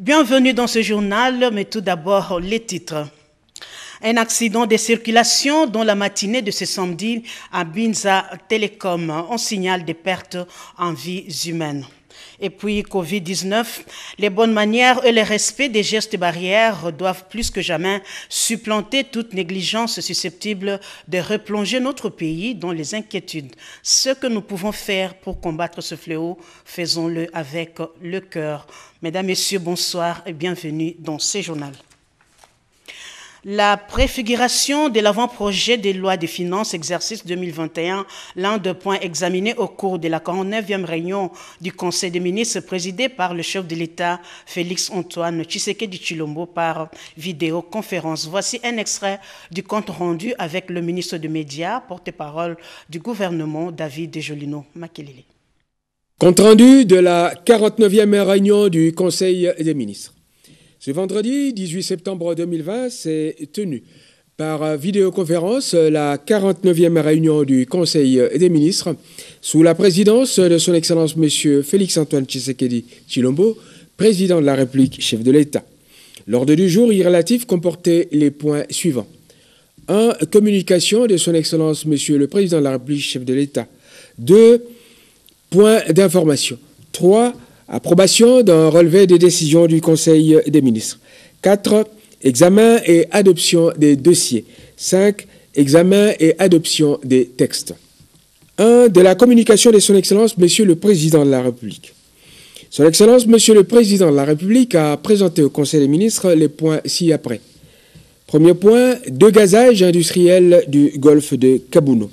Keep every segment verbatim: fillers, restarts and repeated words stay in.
Bienvenue dans ce journal, mais tout d'abord les titres. Un accident de circulation dans la matinée de ce samedi à Binza Telecom. On signale des pertes en vies humaines. Et puis Covid dix-neuf, les bonnes manières et le respect des gestes barrières doivent plus que jamais supplanter toute négligence susceptible de replonger notre pays dans les inquiétudes. Ce que nous pouvons faire pour combattre ce fléau, faisons-le avec le cœur. Mesdames, Messieurs, bonsoir et bienvenue dans ce journal. La préfiguration de l'avant-projet des lois de finances exercice deux mille vingt et un, l'un des points examinés au cours de la quarante-neuvième réunion du Conseil des ministres présidée par le chef de l'État Félix-Antoine Tshisekedi Tshilombo par vidéoconférence. Voici un extrait du compte rendu avec le ministre des Médias, porte-parole du gouvernement David Jolino Makelele. Compte rendu de la quarante-neuvième réunion du Conseil des ministres. Ce vendredi dix-huit septembre deux mille vingt s'est tenue par vidéoconférence la quarante-neuvième réunion du Conseil des ministres sous la présidence de son Excellence M. Félix-Antoine Tshisekedi Tshilombo, président de la République, chef de l'État. L'ordre du jour y relatif comportait les points suivants. un. Communication de son Excellence M. le Président de la République, chef de l'État. deux. Points d'information. trois. Approbation d'un relevé des décisions du Conseil des ministres. quatre. Examen et adoption des dossiers. cinq. Examen et adoption des textes. un. De la communication de son Excellence, Monsieur le Président de la République. Son Excellence, Monsieur le Président de la République a présenté au Conseil des ministres les points ci-après. Premier point, dégazage industriel du golfe de Kabouno.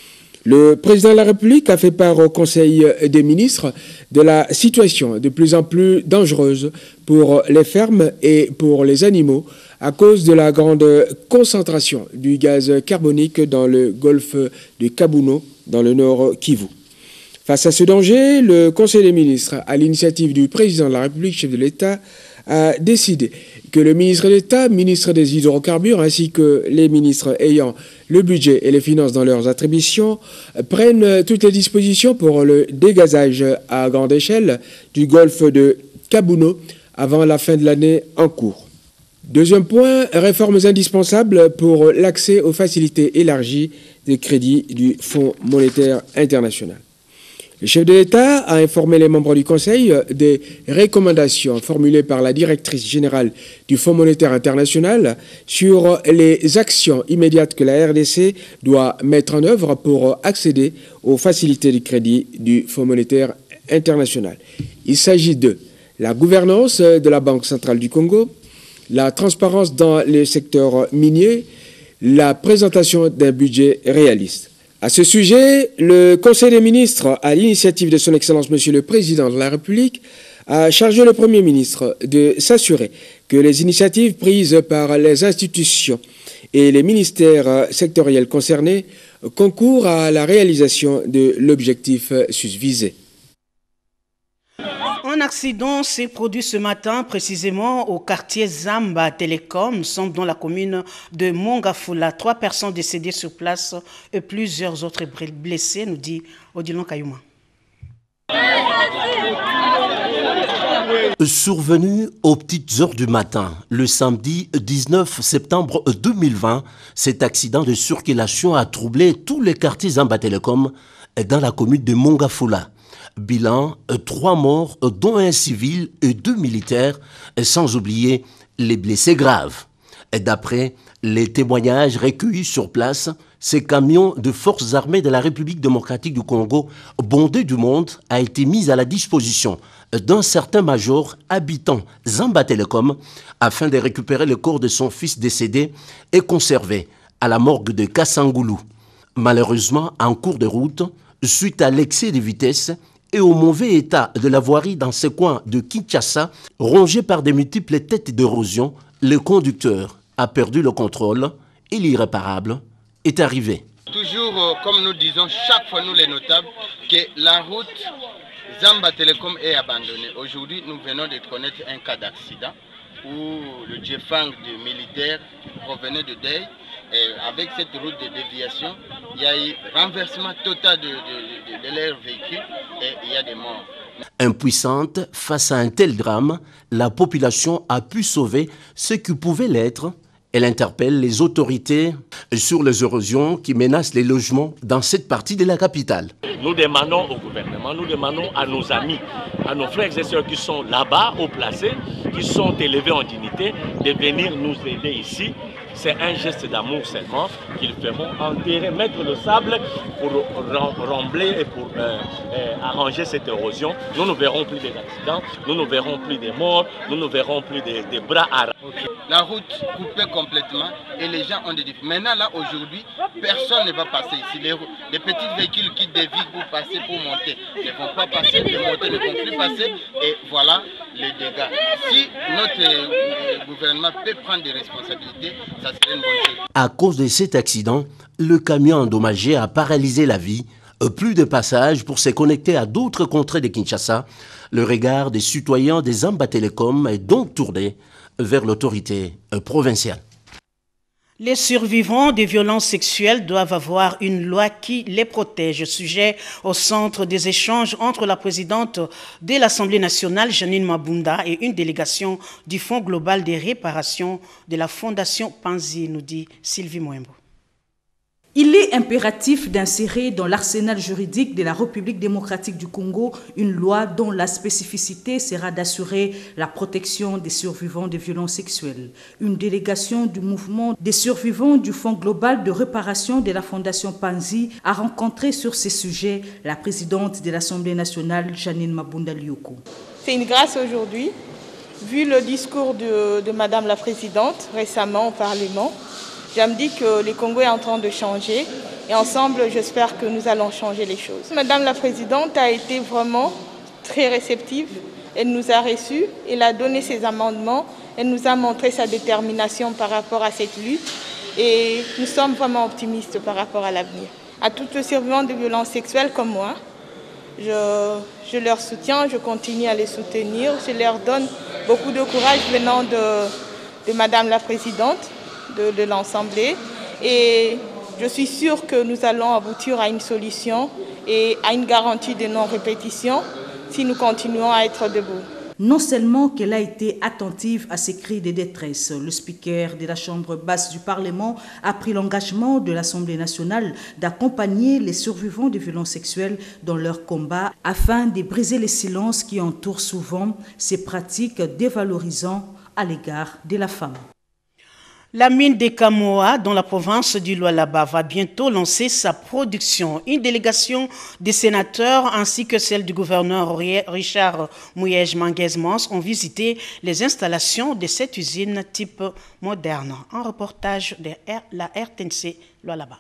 Le président de la République a fait part au Conseil des ministres de la situation de plus en plus dangereuse pour les fermes et pour les animaux à cause de la grande concentration du gaz carbonique dans le golfe de Kabouno, dans le nord Kivu. Face à ce danger, le Conseil des ministres, à l'initiative du président de la République, chef de l'État, a décidé que le ministre d'État, ministre des hydrocarbures, ainsi que les ministres ayant le budget et les finances dans leurs attributions, prennent toutes les dispositions pour le dégazage à grande échelle du golfe de Kabouno avant la fin de l'année en cours. Deuxième point, réformes indispensables pour l'accès aux facilités élargies des crédits du Fonds monétaire international. Le chef de l'État a informé les membres du Conseil des recommandations formulées par la directrice générale du Fonds monétaire international sur les actions immédiates que la R D C doit mettre en œuvre pour accéder aux facilités de crédit du Fonds monétaire international. Il s'agit de la gouvernance de la Banque centrale du Congo, la transparence dans les secteurs miniers, la présentation d'un budget réaliste. À ce sujet, le Conseil des ministres, à l'initiative de son Excellence Monsieur le Président de la République, a chargé le Premier ministre de s'assurer que les initiatives prises par les institutions et les ministères sectoriels concernés concourent à la réalisation de l'objectif susvisé. Un accident s'est produit ce matin, précisément au quartier Zamba Telecom, nous sommes dans la commune de Mongafula. Trois personnes décédées sur place et plusieurs autres blessés, nous dit Odilon Kayuma. Survenu aux petites heures du matin, le samedi dix-neuf septembre deux mille vingt, cet accident de circulation a troublé tous les quartiers Zamba Telecom dans la commune de Mongafula. Bilan, trois morts, dont un civil et deux militaires, sans oublier les blessés graves. D'après les témoignages recueillis sur place, ces camions de forces armées de la République démocratique du Congo, bondés du monde, a été mis à la disposition d'un certain major habitant Zamba Telecom afin de récupérer le corps de son fils décédé et conservé à la morgue de Kassangoulou. Malheureusement, en cours de route, suite à l'excès de vitesse, et au mauvais état de la voirie dans ce coin de Kinshasa, rongé par de multiples têtes d'érosion, le conducteur a perdu le contrôle et l'irréparable est arrivé. Toujours, euh, comme nous disons chaque fois nous les notables, que la route Zamba Telecom est abandonnée. Aujourd'hui, nous venons de connaître un cas d'accident où le Jefang de militaires provenait de Dey. Et avec cette route de déviation, il y a eu renversement total de, de, de, de leur véhicule et il y a des morts. Impuissante face à un tel drame, la population a pu sauver ce qui pouvait l'être. Elle interpelle les autorités sur les érosions qui menacent les logements dans cette partie de la capitale. Nous demandons au gouvernement, nous demandons à nos amis, à nos frères et sœurs qui sont là-bas, haut placés, qui sont élevés en dignité, de venir nous aider ici. C'est un geste d'amour seulement qu'ils feront, enterrer, mettre le sable pour rembler et pour euh, euh, arranger cette érosion. Nous ne verrons plus d'accidents, nous ne verrons plus de morts, nous ne verrons plus de, de bras arrachés. Okay. La route coupée complètement et les gens ont des difficultés. Maintenant, là, aujourd'hui, personne ne va passer ici. Les, les petits véhicules qui dévient pour passer, pour monter, ne vont pas passer, les montées ne vont plus passer. Et voilà les dégâts. Si notre euh, gouvernement peut prendre des responsabilités, ça serait une bonne chose. À cause de cet accident, le camion endommagé a paralysé la vie. Plus de passages pour se connecter à d'autres contrées de Kinshasa. Le regard des citoyens des Zamba Telecom est donc tourné vers l'autorité provinciale. Les survivants des violences sexuelles doivent avoir une loi qui les protège. Sujet au centre des échanges entre la présidente de l'Assemblée nationale, Janine Mabunda, et une délégation du Fonds global des réparations de la Fondation Panzi, nous dit Sylvie Moembo. Il est impératif d'insérer dans l'arsenal juridique de la République démocratique du Congo une loi dont la spécificité sera d'assurer la protection des survivants de violences sexuelles. Une délégation du mouvement des survivants du Fonds global de réparation de la Fondation Panzi a rencontré sur ces sujets la présidente de l'Assemblée nationale, Janine Mabunda Lioko. C'est une grâce aujourd'hui, vu le discours de, de Madame la Présidente récemment au Parlement. Je me dis que le Congo est en train de changer et ensemble, j'espère que nous allons changer les choses. Madame la Présidente a été vraiment très réceptive. Elle nous a reçus, elle a donné ses amendements, elle nous a montré sa détermination par rapport à cette lutte et nous sommes vraiment optimistes par rapport à l'avenir. À toutes les survivantes de violences sexuelles comme moi, je, je leur soutiens, je continue à les soutenir, je leur donne beaucoup de courage venant de, de Madame la Présidente. de, de l'Assemblée et je suis sûre que nous allons aboutir à une solution et à une garantie de non-répétition si nous continuons à être debout. Non seulement qu'elle a été attentive à ces cris de détresse, le speaker de la Chambre basse du Parlement a pris l'engagement de l'Assemblée nationale d'accompagner les survivants de violences sexuelles dans leur combat afin de briser les silences qui entourent souvent ces pratiques dévalorisantes à l'égard de la femme. La mine de Kamoa, dans la province du Lualaba, va bientôt lancer sa production. Une délégation des sénateurs ainsi que celle du gouverneur Richard Mouyej-Manguez-Mons ont visité les installations de cette usine type moderne. Un reportage de la R T N C Lualaba.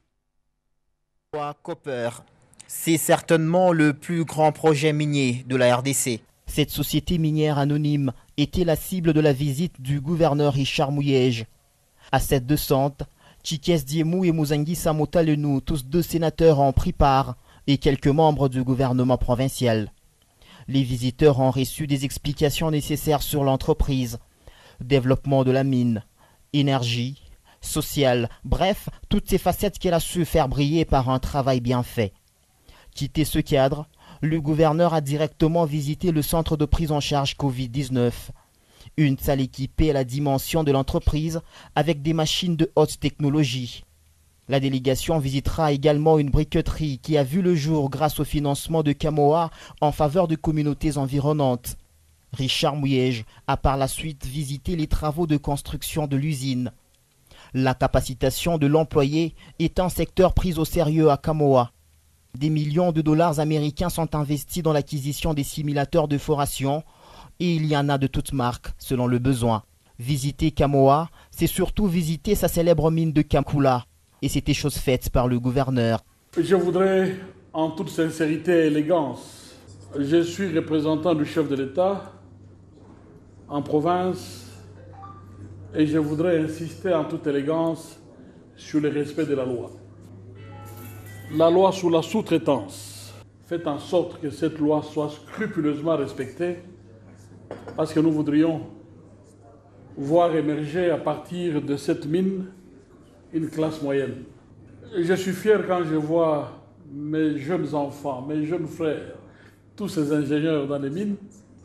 Copper, c'est certainement le plus grand projet minier de la R D C. Cette société minière anonyme était la cible de la visite du gouverneur Richard Mouyej. À cette descente, Chikes Diemou et Mouzangi Samota Lenou, tous deux sénateurs, ont pris part, et quelques membres du gouvernement provincial. Les visiteurs ont reçu des explications nécessaires sur l'entreprise, développement de la mine, énergie, social, bref, toutes ces facettes qu'elle a su faire briller par un travail bien fait. Quitté ce cadre, le gouverneur a directement visité le centre de prise en charge Covid dix-neuf. Une salle équipée à la dimension de l'entreprise avec des machines de haute technologie. La délégation visitera également une briqueterie qui a vu le jour grâce au financement de Kamoa en faveur de communautés environnantes. Richard Mouyej a par la suite visité les travaux de construction de l'usine. La capacitation de l'employé est un secteur pris au sérieux à Kamoa. Des millions de dollars américains sont investis dans l'acquisition des simulateurs de foration et il y en a de toutes marques selon le besoin. Visiter Kamoa, c'est surtout visiter sa célèbre mine de Kamkula et c'était chose faite par le gouverneur. Je voudrais, en toute sincérité et élégance, je suis représentant du chef de l'État en province et je voudrais insister en toute élégance sur le respect de la loi. La loi sur la sous-traitance. Faites en sorte que cette loi soit scrupuleusement respectée parce que nous voudrions voir émerger à partir de cette mine une classe moyenne. Je suis fier quand je vois mes jeunes enfants, mes jeunes frères tous ces ingénieurs dans les mines,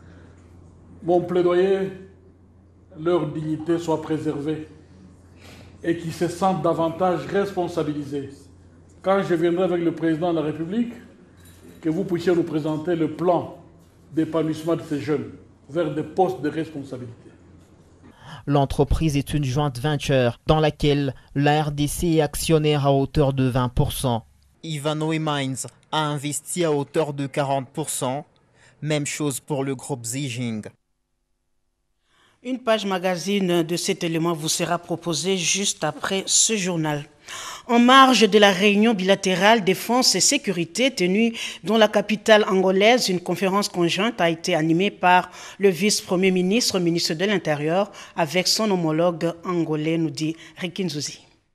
mon plaidoyer, leur dignité soit préservée et qu'ils se sentent davantage responsabilisés. Quand je viendrai avec le président de la République, que vous puissiez nous présenter le plan d'épanouissement de ces jeunes vers des postes de responsabilité. L'entreprise est une joint venture dans laquelle la R D C est actionnaire à hauteur de vingt pour cent. Ivanhoe Mines a investi à hauteur de quarante pour cent. Même chose pour le groupe Zijing. Une page magazine de cet élément vous sera proposée juste après ce journal. En marge de la réunion bilatérale défense et sécurité tenue dans la capitale angolaise, une conférence conjointe a été animée par le vice-premier ministre, ministre de l'Intérieur, avec son homologue angolais, nous dit Rikinzuzi.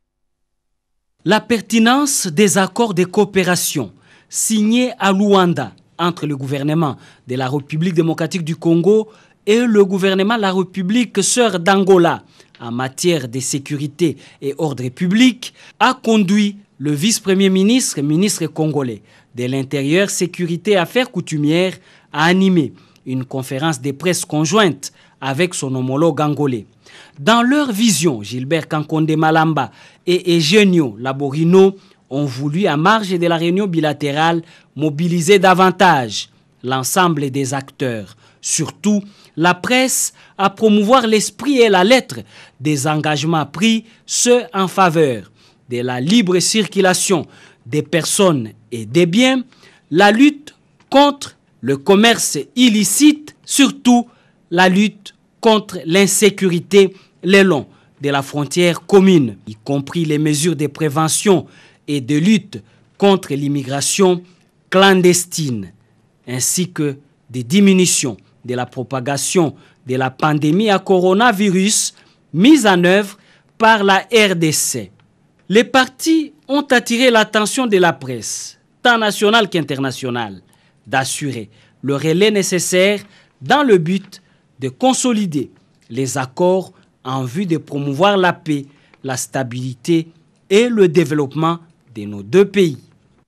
La pertinence des accords de coopération signés à Luanda entre le gouvernement de la République démocratique du Congo et le gouvernement de la République sœur d'Angola en matière de sécurité et ordre public a conduit le vice-premier ministre, ministre congolais de l'Intérieur, Sécurité et Affaires coutumières à animer une conférence de presse conjointe avec son homologue angolais. Dans leur vision, Gilbert Kankonde Malamba et Eugenio Laborino ont voulu, à marge de la réunion bilatérale, mobiliser davantage l'ensemble des acteurs, surtout la presse, à promouvoir l'esprit et la lettre des engagements pris, ceux en faveur de la libre circulation des personnes et des biens, la lutte contre le commerce illicite, surtout la lutte contre l'insécurité le long de la frontière commune, y compris les mesures de prévention et de lutte contre l'immigration clandestine, ainsi que des diminutions de la propagation de la pandémie à coronavirus mise en œuvre par la R D C. Les partis ont attiré l'attention de la presse, tant nationale qu'internationale, d'assurer le relais nécessaire dans le but de consolider les accords en vue de promouvoir la paix, la stabilité et le développement de nos deux pays.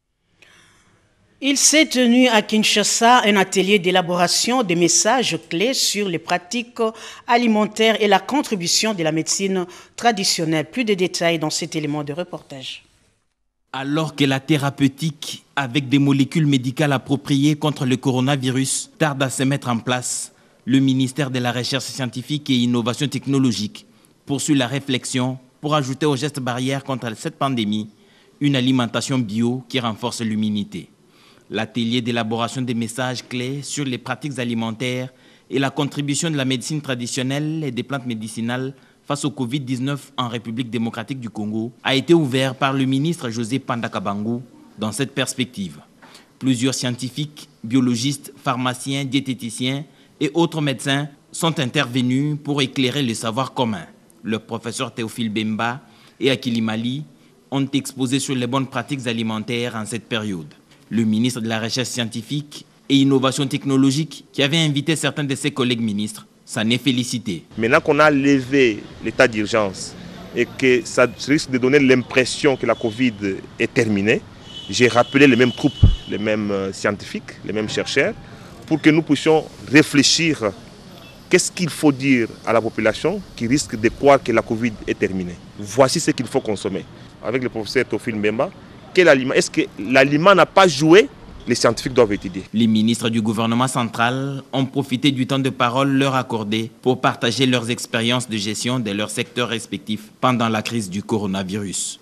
Il s'est tenu à Kinshasa un atelier d'élaboration de messages clés sur les pratiques alimentaires et la contribution de la médecine traditionnelle. Plus de détails dans cet élément de reportage. Alors que la thérapeutique avec des molécules médicales appropriées contre le coronavirus tarde à se mettre en place, le ministère de la Recherche scientifique et Innovation technologique poursuit la réflexion pour ajouter aux gestes barrières contre cette pandémie une alimentation bio qui renforce l'immunité. L'atelier d'élaboration des messages clés sur les pratiques alimentaires et la contribution de la médecine traditionnelle et des plantes médicinales face au covid dix-neuf en République démocratique du Congo a été ouvert par le ministre José Pandakabangu dans cette perspective. Plusieurs scientifiques, biologistes, pharmaciens, diététiciens et autres médecins sont intervenus pour éclairer le savoir commun. Le professeur Théophile Bemba et Akili Mali ont exposé sur les bonnes pratiques alimentaires en cette période. Le ministre de la Recherche scientifique et Innovation technologique, qui avait invité certains de ses collègues ministres, s'en est félicité. Maintenant qu'on a levé l'état d'urgence et que ça risque de donner l'impression que la Covid est terminée, j'ai rappelé les mêmes troupes, les mêmes scientifiques, les mêmes chercheurs, pour que nous puissions réfléchir qu'est-ce qu'il faut dire à la population qui risque de croire que la Covid est terminée. Voici ce qu'il faut consommer. Avec le professeur Théophile Mbemba, quel aliment? Est-ce que l'aliment n'a pas joué? Les scientifiques doivent étudier. Les ministres du gouvernement central ont profité du temps de parole leur accordé pour partager leurs expériences de gestion de leurs secteurs respectifs pendant la crise du coronavirus.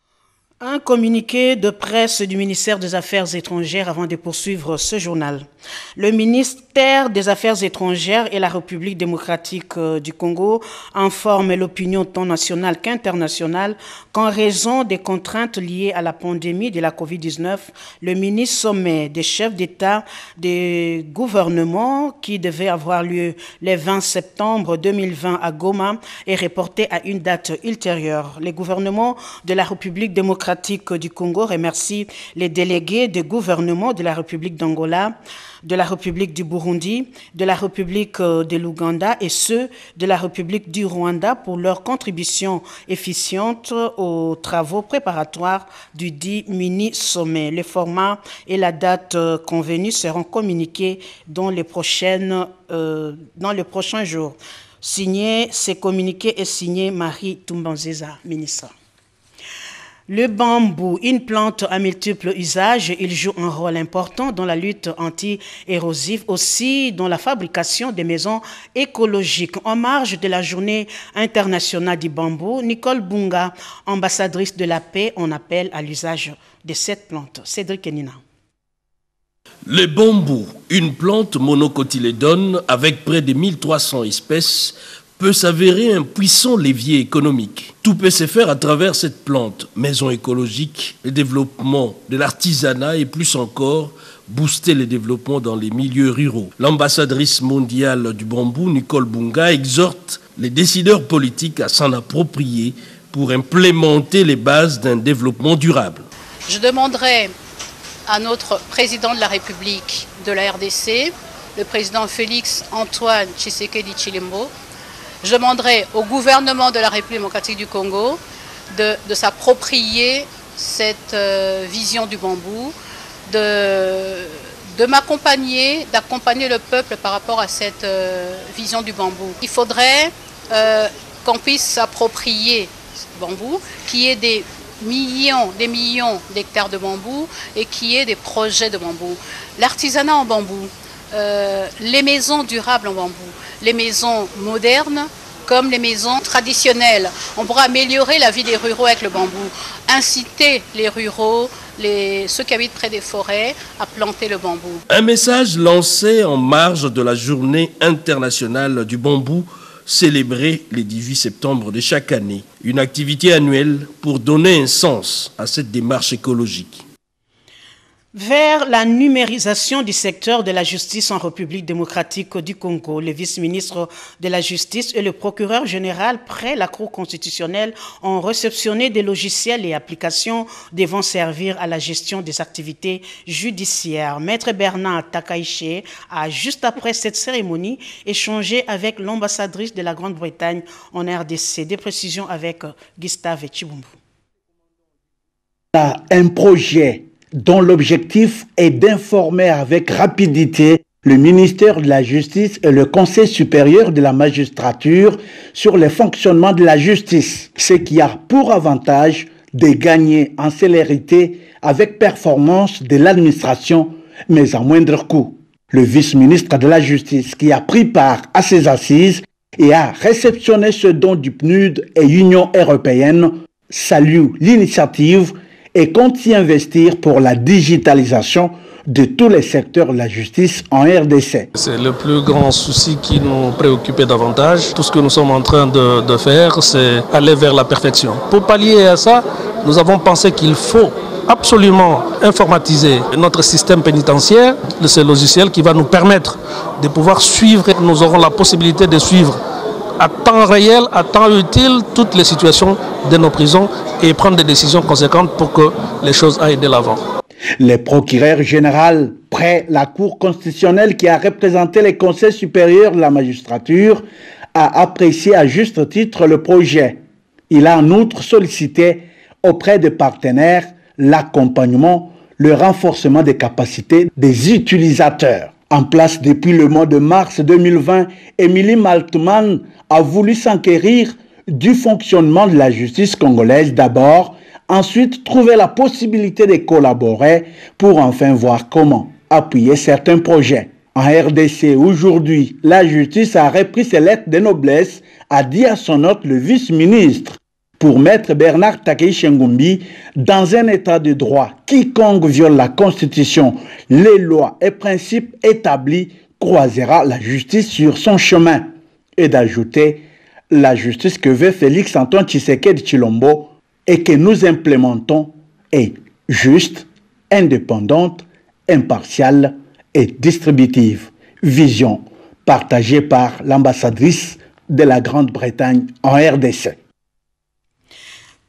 Un communiqué de presse du ministère des Affaires étrangères avant de poursuivre ce journal. Le ministère des Affaires étrangères et la République démocratique du Congo informent l'opinion tant nationale qu'internationale qu'en raison des contraintes liées à la pandémie de la covid dix-neuf, le mini-sommet des chefs d'État des gouvernements qui devait avoir lieu le vingt septembre deux mille vingt à Goma est reporté à une date ultérieure. Les gouvernements de la République démocratique démocratique du Congo remercie les délégués des gouvernements de la République d'Angola, de la République du Burundi, de la République de l'Ouganda et ceux de la République du Rwanda pour leur contribution efficiente aux travaux préparatoires du dit mini-sommet. Le format et la date convenue seront communiqués dans les, prochaines, euh, dans les prochains jours. Signé, ces communiqués est signé Marie Tumbanzeza, ministre. Le bambou, une plante à multiples usages, il joue un rôle important dans la lutte anti-érosive, aussi dans la fabrication des maisons écologiques. En marge de la journée internationale du bambou, Nicole Bunga, ambassadrice de la paix, en appelle à l'usage de cette plante. Cédric Enina. Le bambou, une plante monocotylédone avec près de mille trois cents espèces, peut s'avérer un puissant levier économique. Tout peut se faire à travers cette plante. Maison écologique, le développement de l'artisanat et plus encore, booster le développement dans les milieux ruraux. L'ambassadrice mondiale du bambou, Nicole Bunga, exhorte les décideurs politiques à s'en approprier pour implémenter les bases d'un développement durable. Je demanderai à notre président de la République de la R D C, le président Félix Antoine Tshisekedi Tshilombo. Je demanderai au gouvernement de la République démocratique du Congo de, de s'approprier cette euh, vision du bambou, de, de m'accompagner, d'accompagner le peuple par rapport à cette euh, vision du bambou. Il faudrait euh, qu'on puisse s'approprier ce bambou, qu'il y ait des millions, des millions d'hectares de bambou et qu'il y ait des projets de bambou. L'artisanat en bambou, euh, les maisons durables en bambou, les maisons modernes comme les maisons traditionnelles. On pourra améliorer la vie des ruraux avec le bambou, inciter les ruraux, les, ceux qui habitent près des forêts, à planter le bambou. Un message lancé en marge de la journée internationale du bambou, célébrée le dix-huit septembre de chaque année. Une activité annuelle pour donner un sens à cette démarche écologique. Vers la numérisation du secteur de la justice en République démocratique du Congo, le vice-ministre de la Justice et le procureur général près la Cour constitutionnelle ont réceptionné des logiciels et applications devant servir à la gestion des activités judiciaires. Maître Bernard Takaiché a, juste après cette cérémonie, échangé avec l'ambassadrice de la Grande-Bretagne en R D C. Des précisions avec Gustave Chibumbu. Un projet dont l'objectif est d'informer avec rapidité le ministère de la Justice et le Conseil supérieur de la magistrature sur le fonctionnement de la justice, ce qui a pour avantage de gagner en célérité avec performance de l'administration, mais à moindre coût. Le vice-ministre de la Justice, qui a pris part à ces assises et a réceptionné ce don du P N U D et Union européenne, salue l'initiative et compte y investir pour la digitalisation de tous les secteurs de la justice en R D C. C'est le plus grand souci qui nous préoccupait davantage. Tout ce que nous sommes en train de, de faire, c'est aller vers la perfection. Pour pallier à ça, nous avons pensé qu'il faut absolument informatiser notre système pénitentiaire de ce logiciel qui va nous permettre de pouvoir suivre. Nous aurons la possibilité de suivre à temps réel, à temps utile, toutes les situations de nos prisons et prendre des décisions conséquentes pour que les choses aillent de l'avant. Le procureur général près la Cour constitutionnelle qui a représenté le Conseil supérieur de la magistrature a apprécié à juste titre le projet. Il a en outre sollicité auprès des partenaires l'accompagnement, le renforcement des capacités des utilisateurs. En place depuis le mois de mars deux mille vingt, Émilie Maltman a voulu s'enquérir du fonctionnement de la justice congolaise d'abord, ensuite trouver la possibilité de collaborer pour enfin voir comment appuyer certains projets. En R D C, aujourd'hui, la justice a repris ses lettres de noblesse, a dit à son hôte le vice-ministre. Pour Maître Bernard Takaiché Ngumbi, dans un état de droit, quiconque viole la Constitution, les lois et principes établis croisera la justice sur son chemin. Et d'ajouter, la justice que veut Félix Antoine Tshisekedi Tshilombo et que nous implémentons est juste, indépendante, impartiale et distributive. Vision partagée par l'ambassadrice de la Grande-Bretagne en R D C.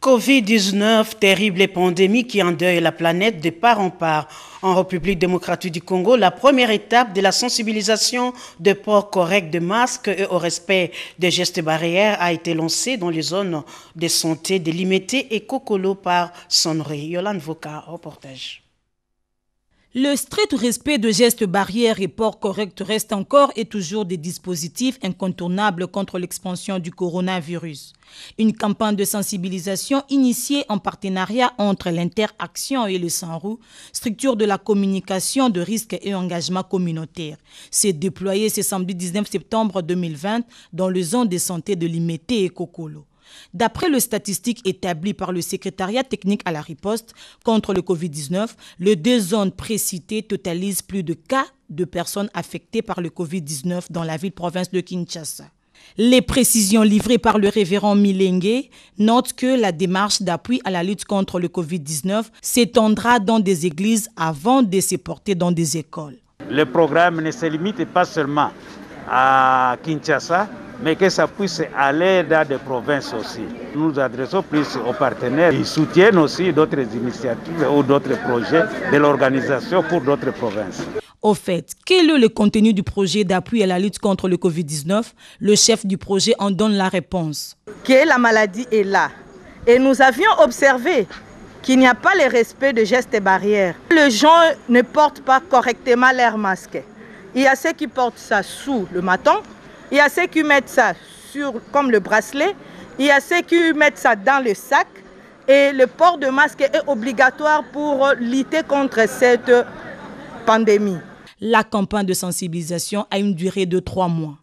Covid dix-neuf, terrible pandémie qui endeuille la planète de part en part. En République démocratique du Congo, la première étape de la sensibilisation de port correct de masques et au respect des gestes barrières a été lancée dans les zones de santé de Limete et Kokolo par Sonnery. Yolande Voka, reportage. Le strict respect de gestes barrières et port correct reste encore et toujours des dispositifs incontournables contre l'expansion du coronavirus. Une campagne de sensibilisation initiée en partenariat entre l'Interaction et le Sanru, structure de la communication de risques et engagement communautaire, s'est déployée ce samedi dix-neuf septembre deux mille vingt dans les zones de santé de Limete et Kokolo. D'après les statistiques établies par le secrétariat technique à la riposte contre le Covid dix-neuf, les deux zones précitées totalisent plus de cas de personnes affectées par le Covid dix-neuf dans la ville-province de Kinshasa. Les précisions livrées par le révérend Milenge notent que la démarche d'appui à la lutte contre le Covid dix-neuf s'étendra dans des églises avant de se porter dans des écoles. Le programme ne se limite pas seulement à Kinshasa, mais que ça puisse aller dans des provinces aussi. Nous nous adressons plus aux partenaires. Ils soutiennent aussi d'autres initiatives ou d'autres projets de l'organisation pour d'autres provinces. Au fait, quel est le contenu du projet d'appui à la lutte contre le Covid dix-neuf? Le chef du projet en donne la réponse. Que la maladie est là. Et nous avions observé qu'il n'y a pas le respect de gestes barrières. Les gens ne portent pas correctement leur masque. Il y a ceux qui portent ça sous le menton. Il y a ceux qui mettent ça sur, comme le bracelet, il y a ceux qui mettent ça dans le sac et le port de masque est obligatoire pour lutter contre cette pandémie. La campagne de sensibilisation a une durée de trois mois.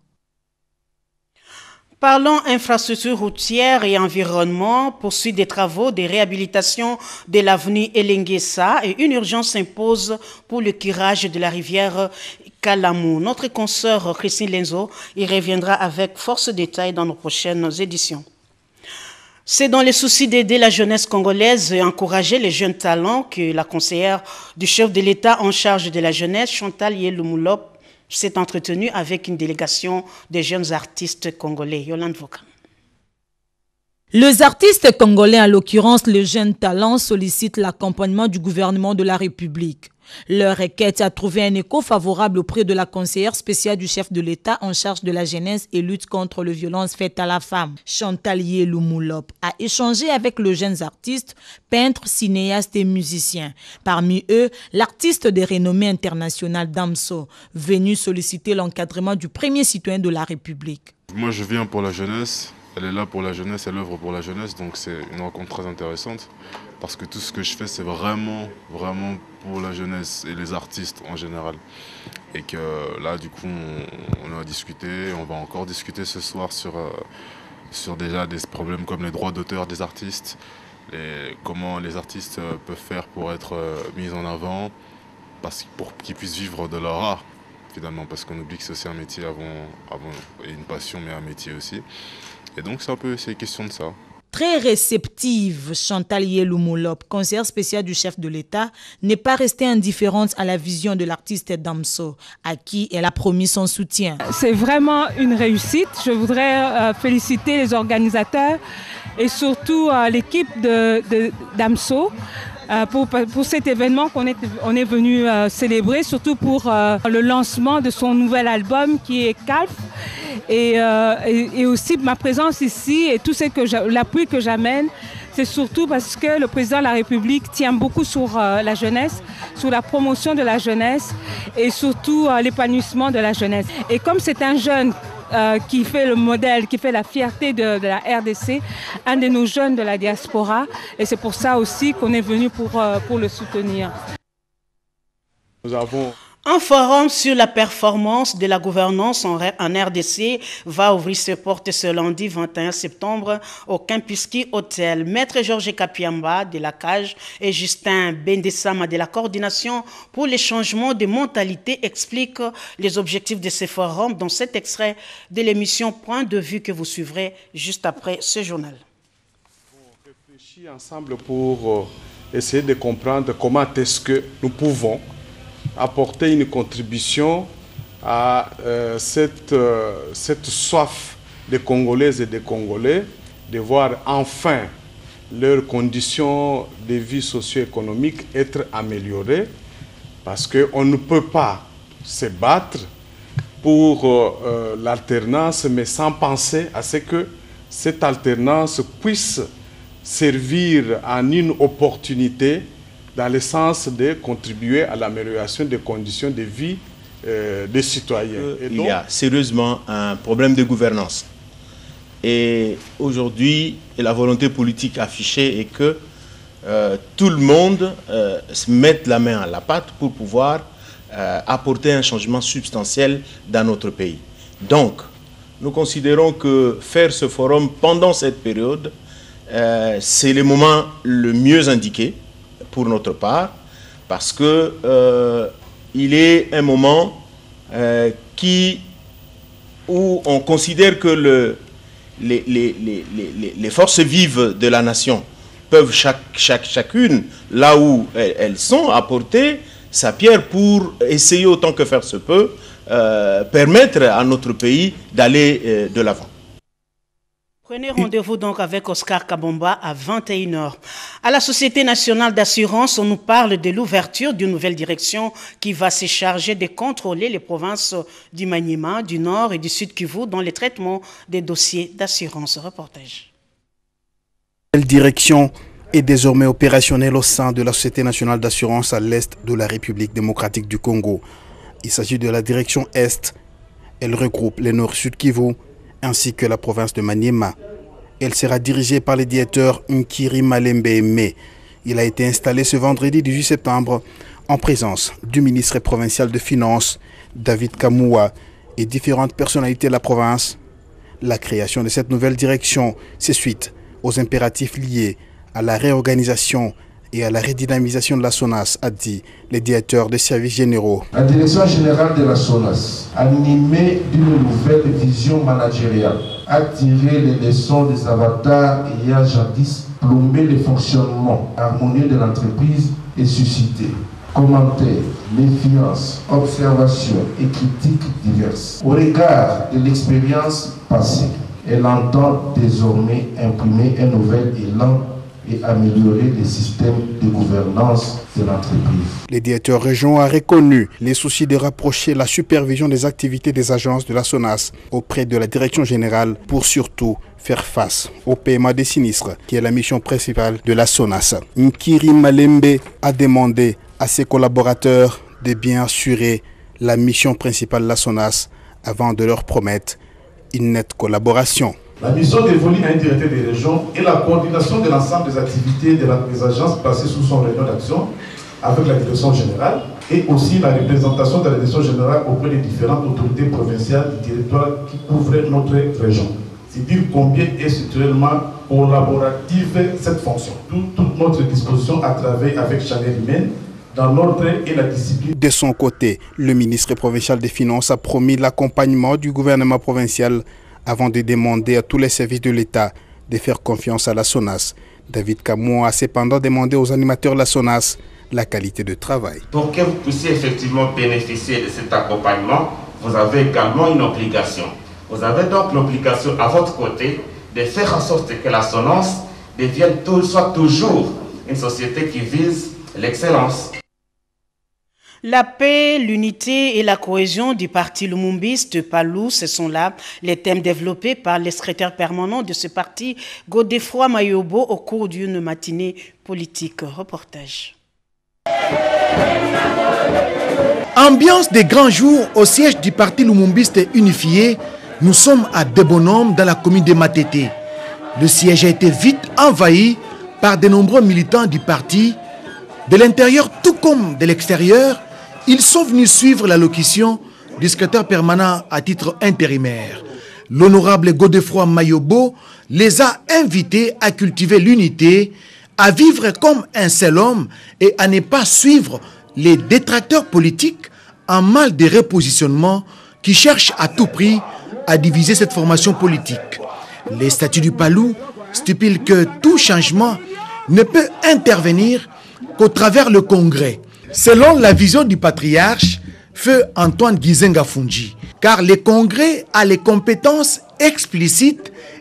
Parlons infrastructures routières et environnement, poursuite des travaux de réhabilitation de l'avenue Elenguessa et une urgence s'impose pour le curage de la rivière Kalamou. Notre consoeur Christine Lenzo y reviendra avec force détails dans nos prochaines éditions. C'est dans les soucis d'aider la jeunesse congolaise et encourager les jeunes talents que la conseillère du chef de l'État en charge de la jeunesse, Chantal Yeloumulop, s'est entretenue avec une délégation de jeunes artistes congolais. Yolande Voka. Les artistes congolais, en l'occurrence les jeunes talents, sollicitent l'accompagnement du gouvernement de la République. Leur requête a trouvé un écho favorable auprès de la conseillère spéciale du chef de l'État en charge de la jeunesse et lutte contre les violences faites à la femme. Chantal Yeloumulop a échangé avec les jeunes artistes, peintres, cinéastes et musiciens. Parmi eux, l'artiste de renommée internationale Damso, venu solliciter l'encadrement du premier citoyen de la République. Moi je viens pour la jeunesse. Elle est là pour la jeunesse, elle œuvre pour la jeunesse, donc c'est une rencontre très intéressante parce que tout ce que je fais, c'est vraiment, vraiment pour la jeunesse et les artistes en général. Et que là, du coup, on, on a discuté, on va encore discuter ce soir sur, euh, sur déjà des problèmes comme les droits d'auteur des artistes, et comment les artistes peuvent faire pour être euh, mis en avant, parce, pour qu'ils puissent vivre de leur art, finalement, parce qu'on oublie que c'est aussi un métier avant, avant, et une passion, mais un métier aussi. Et donc c'est un peu ces questions de ça. Très réceptive, Chantal Yeloumulop, conseillère spéciale du chef de l'État, n'est pas restée indifférente à la vision de l'artiste Damso, à qui elle a promis son soutien. C'est vraiment une réussite. Je voudrais euh, féliciter les organisateurs et surtout euh, l'équipe de, de Damso. Euh, pour, pour cet événement qu'on est, on est venu euh, célébrer, surtout pour euh, le lancement de son nouvel album qui est Calf. Et, euh, et, et aussi ma présence ici et tout ce que l'appui que j'amène, c'est surtout parce que le président de la République tient beaucoup sur euh, la jeunesse, sur la promotion de la jeunesse et surtout euh, l'épanouissement de la jeunesse. Et comme c'est un jeune Euh, qui fait le modèle, qui fait la fierté de, de la R D C, un de nos jeunes de la diaspora. Et c'est pour ça aussi qu'on est venu pour, euh, pour le soutenir. Nous avons... Un forum sur la performance de la gouvernance en R D C va ouvrir ses portes ce lundi vingt et un septembre au Kempinski Hotel. Maître Georges Kapiamba de la Cage et Justin Bendesama de la Coordination pour les changements de mentalité expliquent les objectifs de ce forum dans cet extrait de l'émission Point de vue que vous suivrez juste après ce journal. On réfléchit ensemble pour essayer de comprendre comment est-ce que nous pouvons apporter une contribution à euh, cette, euh, cette soif des Congolaises et des Congolais de voir enfin leurs conditions de vie socio-économique être améliorées, parce qu'on ne peut pas se battre pour euh, l'alternance, mais sans penser à ce que cette alternance puisse servir en une opportunité dans le sens de contribuer à l'amélioration des conditions de vie euh, des citoyens. Et Il donc, y a sérieusement un problème de gouvernance. Et aujourd'hui, la volonté politique affichée est que euh, tout le monde euh, mette la main à la pâte pour pouvoir euh, apporter un changement substantiel dans notre pays. Donc, nous considérons que faire ce forum pendant cette période, euh, c'est le moment le mieux indiqué pour notre part, parce que euh, il est un moment euh, qui, où on considère que le Les, les, les, les, les forces vives de la nation peuvent chaque, chaque, chacune, là où elles, elles sont, apporter sa pierre pour essayer autant que faire se peut, euh, permettre à notre pays d'aller euh, de l'avant. Prenez rendez-vous donc avec Oscar Kabomba à vingt et une heures. À la Société nationale d'assurance, on nous parle de l'ouverture d'une nouvelle direction qui va se charger de contrôler les provinces du Maniema, du Nord et du Sud Kivu dans le traitement des dossiers d'assurance. Reportage. Cette direction est désormais opérationnelle au sein de la Société nationale d'assurance à l'est de la République démocratique du Congo. Il s'agit de la direction Est. Elle regroupe le Nord-Sud Kivu ainsi que la province de Maniema. Elle sera dirigée par le directeur Nkiri Malembe Aimé. Il a été installé ce vendredi dix-huit septembre en présence du ministre provincial de Finances, David Kamoua, et différentes personnalités de la province. La création de cette nouvelle direction, c'est suite aux impératifs liés à la réorganisation et à la redynamisation de la SONAS, a dit le directeur des services généraux. La direction générale de la SONAS, animée d'une nouvelle vision managériale, a tiré les leçons des avatars ayant jadis plombé le fonctionnement harmonieux de l'entreprise et suscité commentaires, méfiances, observations et critiques diverses. Au regard de l'expérience passée, elle entend désormais imprimer un nouvel élan et améliorer les systèmes de gouvernance de l'entreprise. Le directeur régional a reconnu les soucis de rapprocher la supervision des activités des agences de la SONAS auprès de la direction générale pour surtout faire face au paiement des sinistres, qui est la mission principale de la SONAS. Nkiri Malembe a demandé à ses collaborateurs de bien assurer la mission principale de la SONAS avant de leur promettre une nette collaboration. La mission dévolue à un directeur des régions est la coordination de l'ensemble des activités de la, des agences placées sous son rayon d'action avec la direction générale et aussi la représentation de la direction générale auprès des différentes autorités provinciales du territoire qui couvrent notre région. C'est dire combien est structurellement collaborative cette fonction. Toute, toute notre disposition à travailler avec chaleur humaine dans l'ordre et la discipline. De son côté, le ministre provincial des Finances a promis l'accompagnement du gouvernement provincial avant de demander à tous les services de l'État de faire confiance à la SONAS. David Kamoua a cependant demandé aux animateurs de la SONAS la qualité de travail. Pour que vous puissiez effectivement bénéficier de cet accompagnement, vous avez également une obligation. Vous avez donc l'obligation à votre côté de faire en sorte que la SONAS devienne tout, soit toujours une société qui vise l'excellence. La paix, l'unité et la cohésion du parti lumumbiste Palou, ce sont là les thèmes développés par le secrétaire permanent de ce parti, Godefroy Mayobo, au cours d'une matinée politique. Reportage. Ambiance des grands jours au siège du parti lumumbiste unifié. Nous sommes à Debonom dans la commune de Matete. Le siège a été vite envahi par de nombreux militants du parti. De l'intérieur tout comme de l'extérieur, ils sont venus suivre l'allocution du secrétaire permanent à titre intérimaire. L'honorable Godefroy Mayobo les a invités à cultiver l'unité, à vivre comme un seul homme et à ne pas suivre les détracteurs politiques en mal de repositionnement qui cherchent à tout prix à diviser cette formation politique. Les statuts du Palou stipulent que tout changement ne peut intervenir qu'au travers le Congrès, selon la vision du patriarche Feu Antoine Gizenga Fundji, car le Congrès a les compétences explicites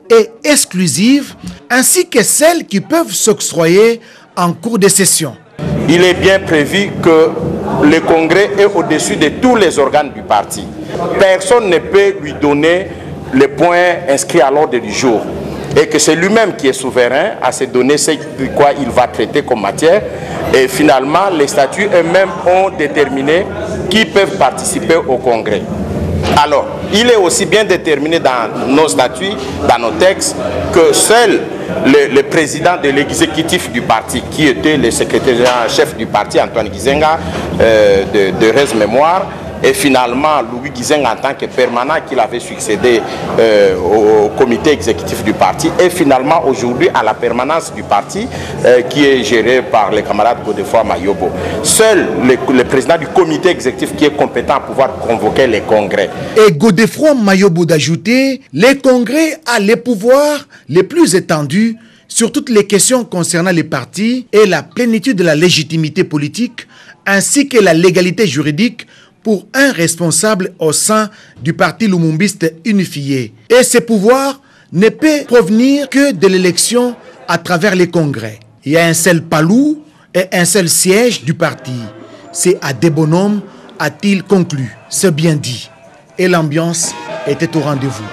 et exclusives, ainsi que celles qui peuvent s'octroyer en cours de session. Il est bien prévu que le Congrès est au-dessus de tous les organes du parti. Personne ne peut lui donner les points inscrits à l'ordre du jour. Et que c'est lui-même qui est souverain à se donner ce de quoi il va traiter comme matière. Et finalement, les statuts eux-mêmes ont déterminé qui peuvent participer au Congrès. Alors, il est aussi bien déterminé dans nos statuts, dans nos textes, que seul le, le président de l'exécutif du parti, qui était le secrétaire-chef du parti, Antoine Gizenga, euh, de, de Res Mémoire, et finalement Louis Gizenga en tant que permanent qu'il avait succédé euh, au comité exécutif du parti, et finalement aujourd'hui à la permanence du parti euh, qui est gérée par le camarade Godefroid Mayobo. Seul le, le président du comité exécutif qui est compétent à pouvoir convoquer les congrès. Et Godefroid Mayobo d'ajouter, les congrès a les pouvoirs les plus étendus sur toutes les questions concernant les partis et la plénitude de la légitimité politique ainsi que la légalité juridique pour un responsable au sein du parti lumumbiste unifié. Et ce pouvoir ne peut provenir que de l'élection à travers les congrès. Il y a un seul palou et un seul siège du parti. C'est à des bonhommes, a-t-il conclu. C'est bien dit. Et l'ambiance était au rendez-vous.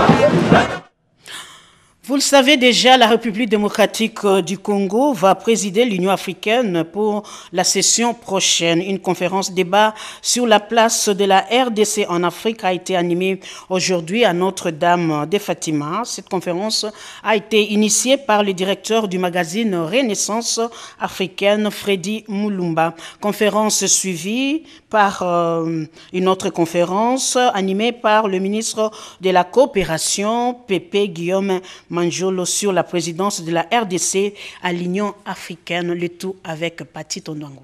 Vous le savez déjà, la République démocratique du Congo va présider l'Union africaine pour la session prochaine. Une conférence débat sur la place de la R D C en Afrique a été animée aujourd'hui à Notre-Dame de Fatima. Cette conférence a été initiée par le directeur du magazine Renaissance africaine, Freddy Mulumba. Conférence suivie par euh, une autre conférence animée par le ministre de la Coopération, Pépé Guillaume Manjolo, sur la présidence de la R D C à l'Union africaine, le tout avec Pati Tondwango.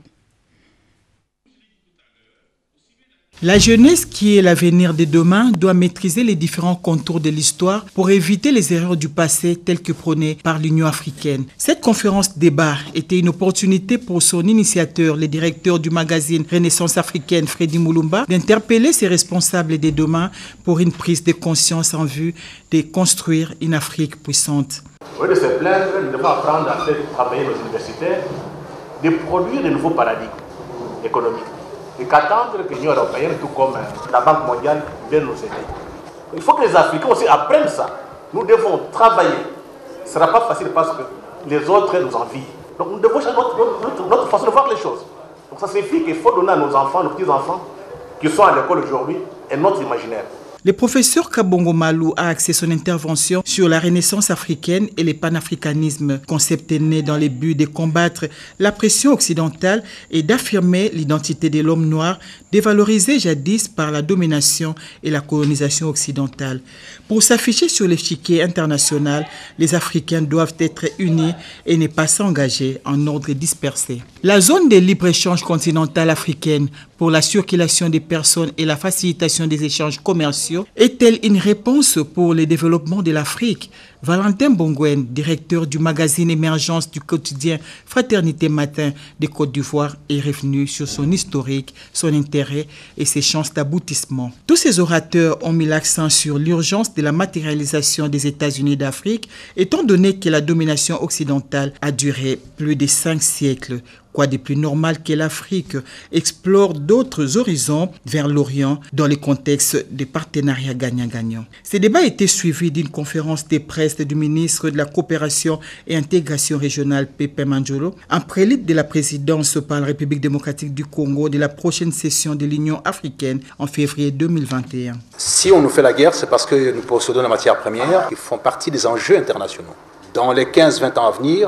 La jeunesse, qui est l'avenir de demain, doit maîtriser les différents contours de l'histoire pour éviter les erreurs du passé telles que prônées par l'Union africaine. Cette conférence débat était une opportunité pour son initiateur, le directeur du magazine Renaissance africaine, Freddy Mulumba, d'interpeller ses responsables de demain pour une prise de conscience en vue de construire une Afrique puissante. Au lieu de se plaindre, nous devons apprendre à faire travailler nos universitaires, de produire de nouveaux paradigmes économiques. Et qu'attendre que l'Union européenne, tout comme la Banque mondiale, vienne nous aider. Il faut que les Africains aussi apprennent ça. Nous devons travailler. Ce ne sera pas facile parce que les autres nous envient. Donc nous devons changer notre, notre, notre façon de voir les choses. Donc ça signifie qu'il faut donner à nos enfants, nos petits-enfants, qui sont à l'école aujourd'hui, un autre imaginaire. Le professeur Kabongo Malou a axé son intervention sur la Renaissance africaine et le panafricanisme, concept né dans le but de combattre la pression occidentale et d'affirmer l'identité de l'homme noir, dévalorisé jadis par la domination et la colonisation occidentale. Pour s'afficher sur l'échiquier international, les Africains doivent être unis et ne pas s'engager en ordre dispersé. La zone de libre-échange continentale africaine pour la circulation des personnes et la facilitation des échanges commerciaux est-elle une réponse pour le développement de l'Afrique? Valentin Bongwen, directeur du magazine Émergence du quotidien Fraternité Matin de Côte d'Ivoire, est revenu sur son historique, son intérêt et ses chances d'aboutissement. Tous ces orateurs ont mis l'accent sur l'urgence de la matérialisation des États-Unis d'Afrique, étant donné que la domination occidentale a duré plus de cinq siècles. Quoi de plus normal que l'Afrique explore d'autres horizons vers l'Orient dans le contexte de partenariats gagnant-gagnant. Ce débat a été suivi d'une conférence de presse du ministre de la Coopération et Intégration régionale, Pépé Manjolo, en prélude de la présidence par la République démocratique du Congo de la prochaine session de l'Union africaine en février deux mille vingt et un. Si on nous fait la guerre, c'est parce que nous possédons la matière première qui font partie des enjeux internationaux. Dans les quinze vingt ans à venir,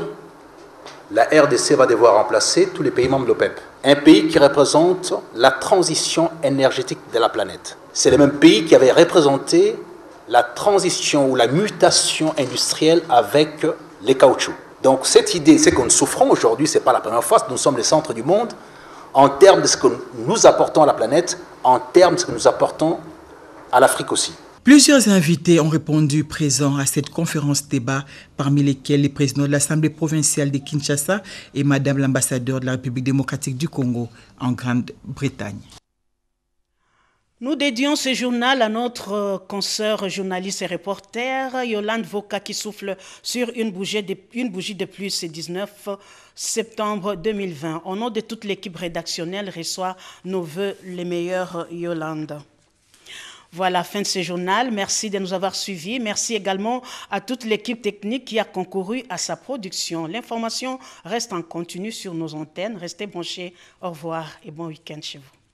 la R D C va devoir remplacer tous les pays membres de l'OPEP. Un pays qui représente la transition énergétique de la planète. C'est le même pays qui avait représenté la transition ou la mutation industrielle avec les caoutchoucs. Donc cette idée, c'est que nous souffrons aujourd'hui, ce n'est pas la première fois, nous sommes les centres du monde, en termes de ce que nous apportons à la planète, en termes de ce que nous apportons à l'Afrique aussi. Plusieurs invités ont répondu présents à cette conférence débat, parmi lesquels le président de l'Assemblée provinciale de Kinshasa et Madame l'ambassadeur de la République démocratique du Congo en Grande-Bretagne. Nous dédions ce journal à notre consoeur journaliste et reporter Yolande Voka qui souffle sur une bougie de, une bougie de plus ce dix-neuf septembre deux mille vingt. Au nom de toute l'équipe rédactionnelle, reçoit nos voeux les meilleurs, Yolande. Voilà, fin de ce journal. Merci de nous avoir suivis. Merci également à toute l'équipe technique qui a concouru à sa production. L'information reste en continu sur nos antennes. Restez branchés. Au revoir et bon week-end chez vous.